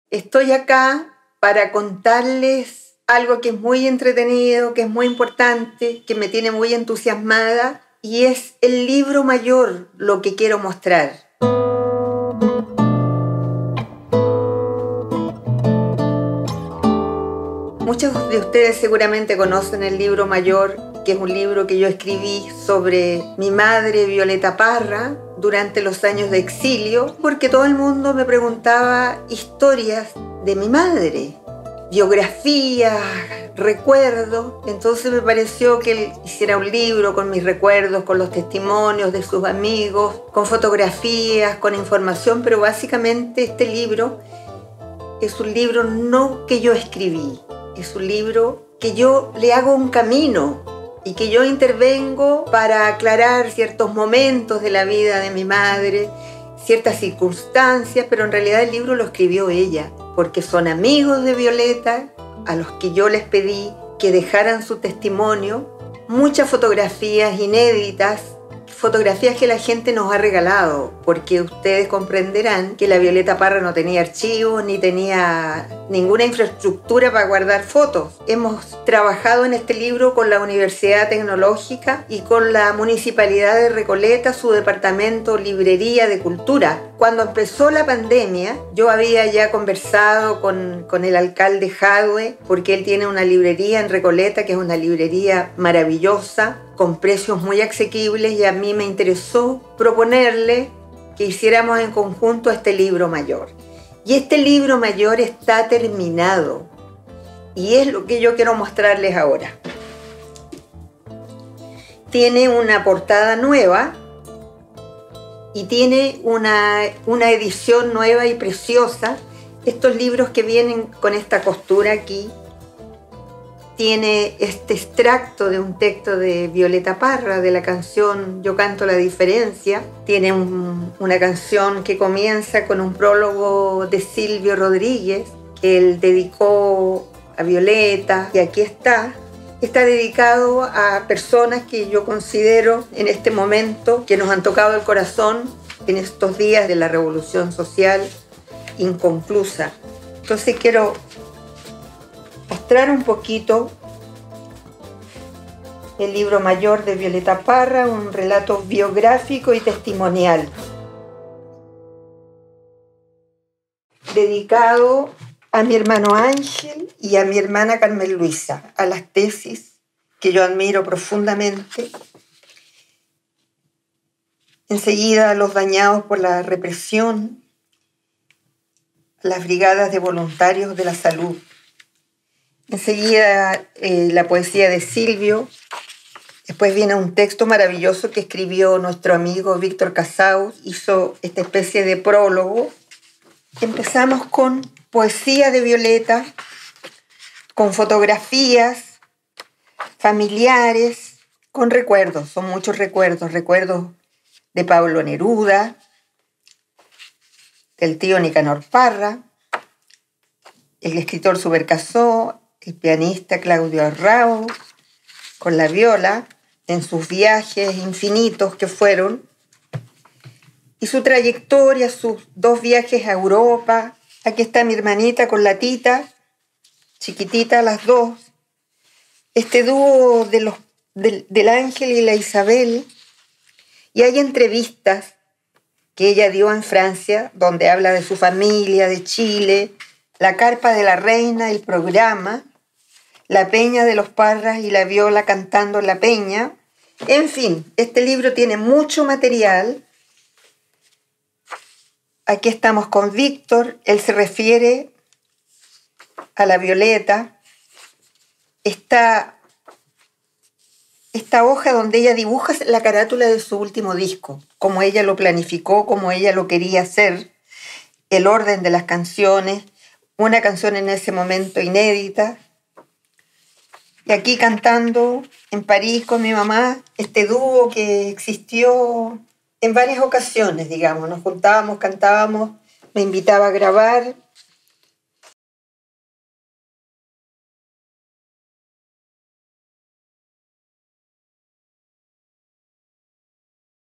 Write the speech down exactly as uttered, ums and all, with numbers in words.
Estoy acá para contarles algo que es muy entretenido, que es muy importante, que me tiene muy entusiasmada, y es el libro mayor lo que quiero mostrar. Muchos de ustedes seguramente conocen el libro mayor, que es un libro que yo escribí sobre mi madre, Violeta Parra, durante los años de exilio, porque todo el mundo me preguntaba historias de mi madre, biografías, recuerdos. Entonces me pareció que hiciera un libro con mis recuerdos, con los testimonios de sus amigos, con fotografías, con información, pero básicamente este libro es un libro no que yo escribí, es un libro que yo le hago un camino y que yo intervengo para aclarar ciertos momentos de la vida de mi madre, ciertas circunstancias, pero en realidad el libro lo escribió ella, porque son amigos de Violeta a los que yo les pedí que dejaran su testimonio, muchas fotografías inéditas, fotografías que la gente nos ha regalado, porque ustedes comprenderán que la Violeta Parra no tenía archivos ni tenía ninguna infraestructura para guardar fotos. Hemos trabajado en este libro con la Universidad Tecnológica y con la Municipalidad de Recoleta, su departamento Librería de Cultura. Cuando empezó la pandemia, yo había ya conversado con, con el alcalde Jadwe, porque él tiene una librería en Recoleta, que es una librería maravillosa, con precios muy asequibles, y a mí me interesó proponerle que hiciéramos en conjunto este libro mayor. Y este libro mayor está terminado, y es lo que yo quiero mostrarles ahora. Tiene una portada nueva y tiene una, una edición nueva y preciosa. Estos libros que vienen con esta costura aquí, tiene este extracto de un texto de Violeta Parra, de la canción Yo canto la diferencia. Tiene un, una canción que comienza con un prólogo de Silvio Rodríguez, que él dedicó a Violeta, y aquí está. Está dedicado a personas que yo considero en este momento que nos han tocado el corazón en estos días de la revolución social inconclusa. Entonces quiero mostrar un poquito el libro mayor de Violeta Parra, un relato biográfico y testimonial, dedicado a mi hermano Ángel y a mi hermana Carmen Luisa, a las tesis que yo admiro profundamente. Enseguida a los dañados por la represión, las brigadas de voluntarios de la salud. Enseguida eh, la poesía de Silvio. Después viene un texto maravilloso que escribió nuestro amigo Víctor Casaus. Hizo esta especie de prólogo. Empezamos con poesía de Violeta, con fotografías familiares, con recuerdos. Son muchos recuerdos. Recuerdos de Pablo Neruda, del tío Nicanor Parra, el escritor Subercaseaux, el pianista Claudio Arrau, con la viola, en sus viajes infinitos que fueron, y su trayectoria, sus dos viajes a Europa. Aquí está mi hermanita con la Tita, chiquitita las dos. Este dúo de los, del, del Ángel y la Isabel. Y hay entrevistas que ella dio en Francia, donde habla de su familia, de Chile, la carpa de la reina, el programa, la peña de los Parras y la viola cantando en la peña. En fin, este libro tiene mucho material. Aquí estamos con Víctor. Él se refiere a la Violeta. Esta, esta hoja donde ella dibuja la carátula de su último disco, como ella lo planificó, como ella lo quería hacer, el orden de las canciones, una canción en ese momento inédita. Y aquí cantando en París con mi mamá, este dúo que existió en varias ocasiones, digamos. Nos juntábamos, cantábamos, me invitaba a grabar